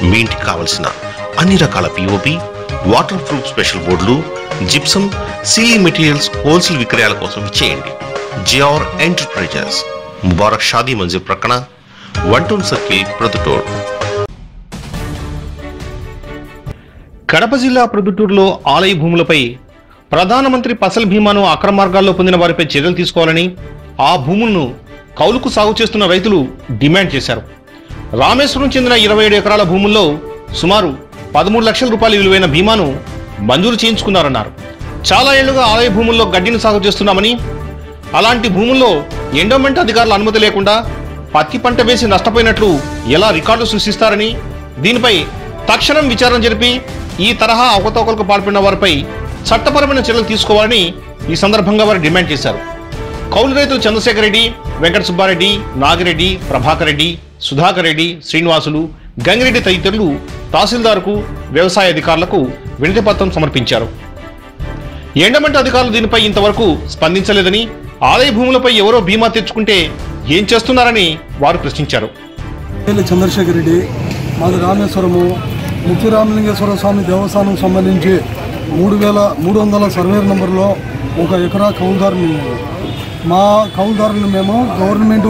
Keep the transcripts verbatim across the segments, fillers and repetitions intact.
మీ ఇంటికి కావలసిన అన్ని రకాల పిఓపి, వాటర్ ప్రూఫ్ స్పెషల్ బోర్డులు, జిప్సం, సీలింగ్ మెటీరియల్స్ హోల్సేల్ విక్రయాల కోసం ఇచ్చేయండి. జిఆర్ ఎంటర్ప్రైజెస్, ముబారక్ షాదీ మంజిల్ ప్రక్కన, one town circle, Proddatur. Kadapa జిల్లా ప్రొద్దుటూరులో ఆలయ భూములపై ప్రధానమంత్రి ఫసల్ బీమాను అక్రమ మార్గాల్లో పొందిన వారిపై చర్యలు తీసుకోవాలని, ఆ భూములను కౌలుకు సాగు చేస్తున్న రైతులు డిమాండ్ చేశారు. రామేశ్వరం చెందిన ఇరవై ఏడు ఎకరాల భూముల్లో సుమారు పదమూడు లక్షల రూపాయల విలువైన బీమాను మంజూరు చేయించుకున్నారన్నారు. చాలా ఏళ్లుగా ఆలయ భూముల్లో గడ్డిని సాగు చేస్తున్నామని, అలాంటి భూముల్లో ఎండోమెంట్ అధికారుల అనుమతి లేకుండా పత్తి పంట వేసి నష్టపోయినట్లు ఎలా రికార్డులు సృష్టిస్తారని, దీనిపై తక్షణం విచారణ జరిపి ఈ తరహా అవకతవకలకు పాల్పడిన వారిపై చట్టపరమైన చర్యలు తీసుకోవాలని ఈ సందర్భంగా వారు డిమాండ్ చేశారు. కౌలు రైతులు చంద్రశేఖర్ రెడ్డి, వెంకట సుబ్బారెడ్డి, నాగిరెడ్డి, ప్రభాకర్ రెడ్డి, సుధాకర్ రెడ్డి, శ్రీనివాసులు, గంగిరెడ్డి తదితరులు తహసీల్దార్కు, వ్యవసాయ అధికారులకు వినతి పత్రం సమర్పించారు. ఎండమెంట్ అధికారులు దీనిపై ఇంతవరకు స్పందించలేదని, ఆలయ భూములపై ఎవరో బీమా తెచ్చుకుంటే ఏం చేస్తున్నారని వారు ప్రశ్నించారు. చంద్రశేఖర్ రెడ్డి, మాది రామేశ్వరము. ముక్తి రామలింగేశ్వర స్వామి దేవస్థానం సంబంధించి మూడు వేల మూడు వందల సర్వేర్ నెంబర్లో ఒక ఎకరా కౌలుదారుని మా కౌలుదారుని మేము గవర్నమెంట్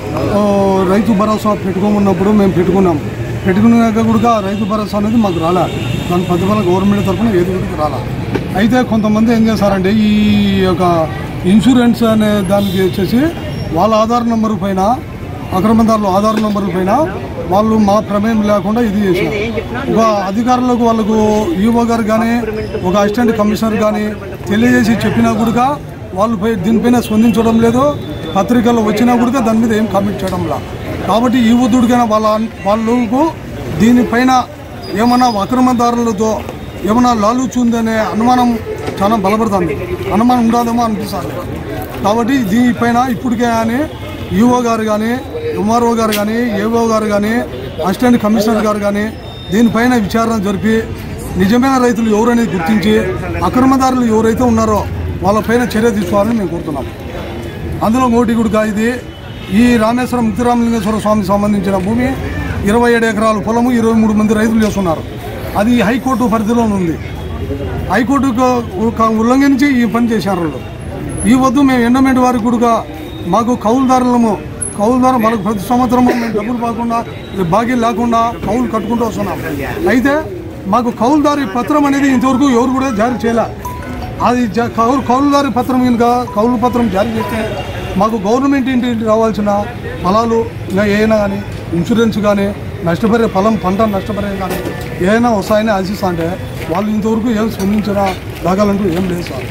రైతు భరోసా పెట్టుకోమన్నప్పుడు మేము పెట్టుకున్నాం. పెట్టుకున్నాక కూడా రైతు భరోసా అనేది మాకు రాలే. దాని ప్రతిఫలం గవర్నమెంట్ తరఫున ఏది కూడా రాలే. అయితే కొంతమంది ఏం చేశారంటే ఈ యొక్క ఇన్సూరెన్స్ అనే దానికి వచ్చేసి వాళ్ళ ఆధార్ నెంబర్ పైన, అక్రమదారులు ఆధార్ నెంబర్ పైన వాళ్ళు మా ప్రమేయం లేకుండా ఇది చేశారు. ఒక అధికారులకు వాళ్ళకు ఈఓ గారు కానీ, ఒక అసిస్టెంట్ కమిషనర్ కానీ తెలియజేసి చెప్పినా కూడా వాళ్ళు దీనిపైన స్పందించడం లేదు. పత్రికల్లో వచ్చినా కూడా దాని మీద ఏం కామెంట్ చేయడం లేదు. కాబట్టి ఈ ఉద్దుడికైనా వాళ్ళ వాళ్ళకు దీనిపైన ఏమన్నా అక్రమదారులతో ఏమన్నా లాలూచి ఉందనే అనుమానం చాలా బలపడుతుంది. అనుమానం ఉండదేమో అనిపిస్తుంది. కాబట్టి దీనిపైన ఇప్పటికే కానీ ఈఓ గారు కానీ, ఎంఆర్ఓ గారు కానీ, ఏఓ గారు కానీ, అసిస్టెంట్ కమిషనర్ గారు కానీ దీనిపైన విచారణ జరిపి నిజమైన రైతులు ఎవరనేది గుర్తించి అక్రమదారులు ఎవరైతే ఉన్నారో వాళ్ళపైన చర్య తీసుకోవాలని మేము కోరుతున్నాం. అందులో ఒకటి కూడా ఇది ఈ రామేశ్వరం ముక్తి రామలింగేశ్వర స్వామికి సంబంధించిన భూమి ఇరవై ఏడు ఎకరాల పొలము ఇరవై మూడు మంది రైతులు చేస్తున్నారు. అది హైకోర్టు పరిధిలో ఉంది. హైకోర్టుకు ఉల్లంఘించి ఈ పని చేశారు వాళ్ళు. ఈ వద్దు మేము ఎండమెంట్ వారికి కూడా మాకు కౌలుదారులము కౌలుదారు మనకు ప్రతి సంవత్సరం మేము డబ్బులు కాకుండా బాకీ లేకుండా కౌలు కట్టుకుంటూ వస్తున్నాం. అయితే మాకు కౌలుదారి పత్రం అనేది ఇంతవరకు ఎవరు కూడా జారీ చేయలే. అది కౌలు కౌలుదారి పత్రం కనుక కౌలు పత్రం జారీ చేస్తే మాకు గవర్నమెంట్ ఇంటి రావాల్సిన ఫలాలు ఇంకా ఏమైనా కానీ, ఇన్సూరెన్స్ కానీ, నష్టపరే ఫలం పంట నష్టపరే కానీ ఏమైనా వస్తాయని ఆశిస్తా అంటే వాళ్ళు ఇంతవరకు ఏం స్పందించిన దాఖలంటూ ఏం లేదు సార్.